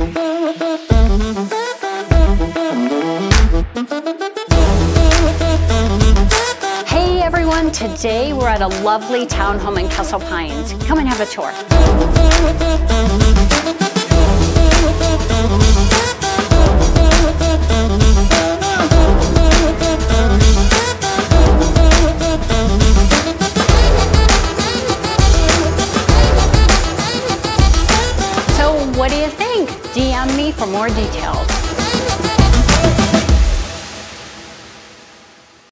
Hey everyone, today we're at a lovely townhome in Castle Pines. Come and have a tour. So what do you think? DM me for more details.